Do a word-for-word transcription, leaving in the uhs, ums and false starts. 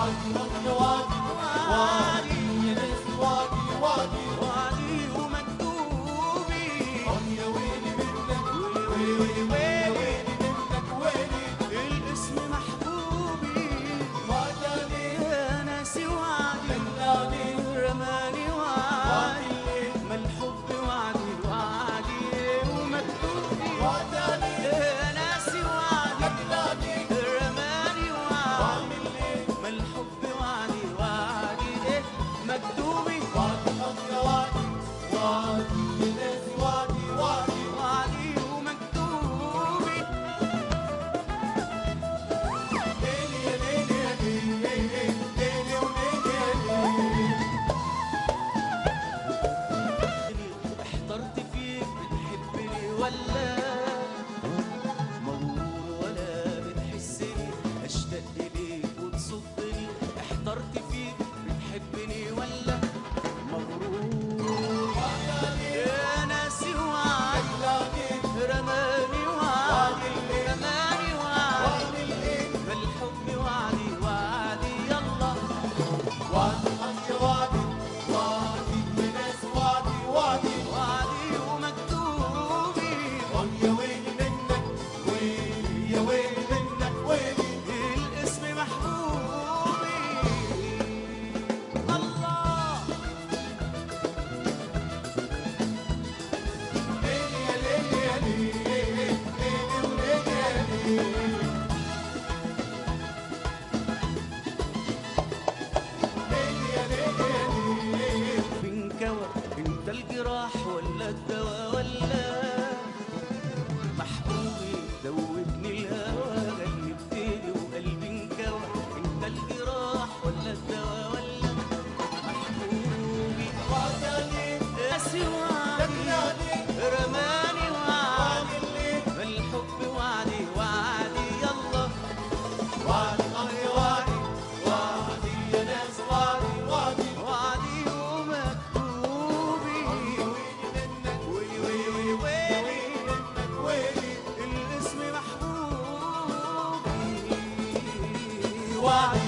وعدي يا وعدي وعدي يا ناس وعدي وعدي وعدي ومكتوبي يا ويلي منك ويلي ويلي ويلي منك ويلي الاسم محبوبي وعداني يا ناسي وعدي دلعني رماني وعدي ما الحب وعدي وعدي ومكتوبي وعداني يا ناسي وعدي دلعني رماني وعدي واعمل ليه ما الحب وعدي وعدي ايه مكتوبي وعدي يا وعدي وعدي يا ناس وعدي وعدي وعدي ومكتوبي ليلي يا ليلي يا ليلي ليلي وليلي يا ليلي احترت فيك بتحبني ولا مغرور ولا بتحسني اشتاق اليك وتصدني احترت فيك بتحبني ولا مغرور يا ناسي وعدي دلعني رماني وعدي رماني وعدي واعمل ايه بالحب وعدي وعدي يلا وعدي يا وعدي وعدي يا ناس وعدي وعدي وعدي ومكتوبي يا ويلي منك ويلي يا ويلي منك ويلي الاسم محبوبي الله ليلي يا ليلي يا ليلي ليلي وليلي يا ليلي ليلي يا ليلي يا ليلي بنكوى انت الجراح ولا الدواء ولا محبوبي دوبني الهوى غلبتني وقلبي انكوى انت الجراح ولا الدواء ولا محبوبي وعداني قاسي وعدي دلعني رماني وعدي واعمل ايه بالحب وعدي وعدي يلا وعدي يا وعدي وعدي يا ناس وعدي وعدي وعدي ومكتوبي ويلي منك ويلي ويلي ويلي ويلي منك ويلي الاسم محبوبي وعدي